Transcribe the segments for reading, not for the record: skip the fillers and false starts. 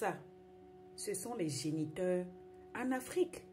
ça, ce sont les géniteurs en Afrique.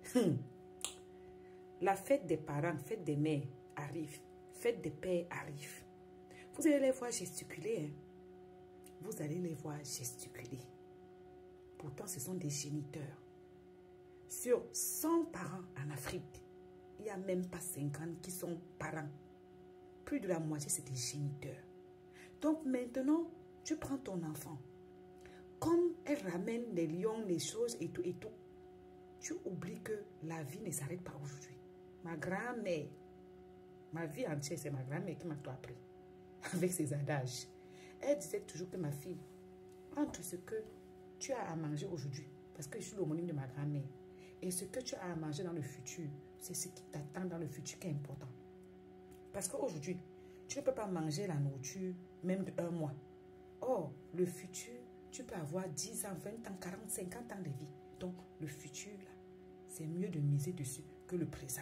La fête des parents, fête des mères arrive. Fête des pères arrive. Vous allez les voir gesticuler. Hein? Vous allez les voir gesticuler. Pourtant, ce sont des géniteurs. Sur 100 parents en Afrique, il n'y a même pas 50 qui sont parents. Plus de la moitié, c'est des géniteurs. Donc maintenant, tu prends ton enfant. Comme elle ramène les lions, les choses et tout, tu oublies que la vie ne s'arrête pas aujourd'hui. Ma grand-mère, ma vie entière, c'est ma grand-mère qui m'a tout appris. Avec ses adages. Elle disait toujours que ma fille, entre ce que tu as à manger aujourd'hui, parce que je suis l'homonyme de ma grand-mère, et ce que tu as à manger dans le futur, c'est ce qui t'attend dans le futur qui est important. Parce qu'aujourd'hui, tu ne peux pas manger la nourriture même de 1 mois. Or, le futur, tu peux avoir 10 ans, 20 ans, 40, 50 ans de vie. Donc, le futur, là, c'est mieux de miser dessus que le présent.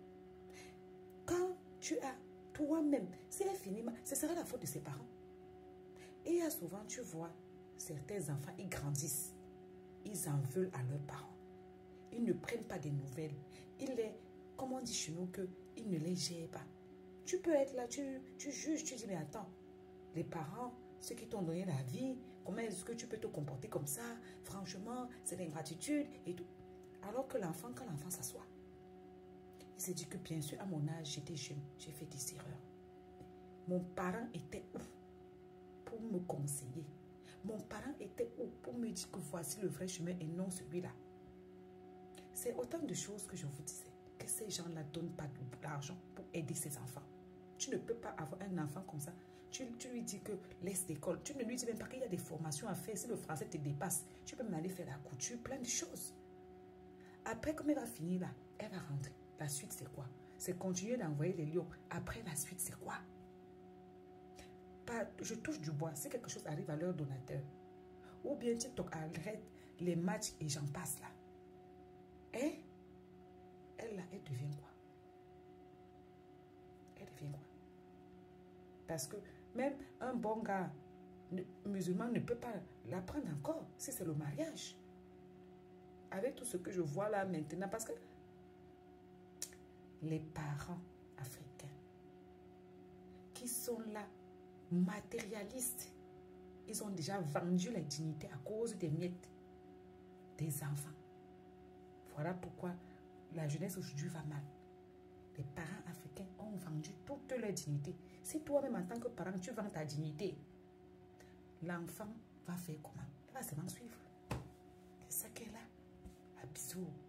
Quand tu as toi-même, c'est fini, ce sera la faute de ses parents. Et il y a souvent, tu vois, certains enfants, ils grandissent. Ils en veulent à leurs parents. Ils ne prennent pas des nouvelles. Ils les, comme on dit chez nous, qu'ils ne les gèrent pas. Tu peux être là, tu juges, tu dis, mais attends, les parents, ceux qui t'ont donné la vie, comment est-ce que tu peux te comporter comme ça? Franchement, c'est l'ingratitude et tout. Alors que l'enfant, quand l'enfant s'assoit, il s'est dit que bien sûr, à mon âge, j'étais jeune, j'ai fait des erreurs. Mon parent était où pour me conseiller? Mon parent était où pour me dire que voici le vrai chemin et non celui-là? C'est autant de choses que je vous disais, que ces gens-là ne donnent pas de l'argent pour aider ses enfants. Tu ne peux pas avoir un enfant comme ça. Tu lui dis que laisse l'école. Tu ne lui dis même pas qu'il y a des formations à faire. Si le français te dépasse, tu peux même aller faire la couture, plein de choses. Après, comme elle va finir là, elle va rentrer. La suite, c'est quoi? C'est continuer d'envoyer les lions. Après, la suite, c'est quoi? Je touche du bois. Si quelque chose arrive à leur donateur, ou bien TikTok arrête les matchs et j'en passe là. Et elle, là, elle devient quoi? Elle devient quoi? Parce que même un bon gars musulman ne peut pas l'apprendre encore si c'est le mariage. Avec tout ce que je vois là maintenant, parce que les parents africains qui sont là, matérialistes, ils ont déjà vendu la dignité à cause des miettes des enfants. Voilà pourquoi la jeunesse aujourd'hui va mal. Les parents africains ont vendu toute leur dignité. Si toi-même, en tant que parent, tu vends ta dignité, l'enfant va faire comment? Il va seulement suivre. C'est ça qu'elle a. À bisous.